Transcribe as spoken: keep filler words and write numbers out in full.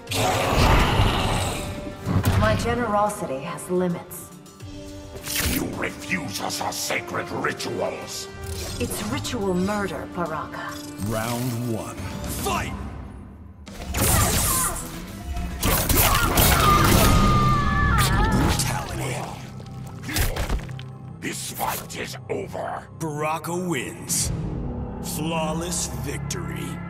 My generosity has limits. You refuse us our sacred rituals. It's ritual murder, Baraka. Round one. Fight! Brutality. This fight is over. Baraka wins. Flawless victory.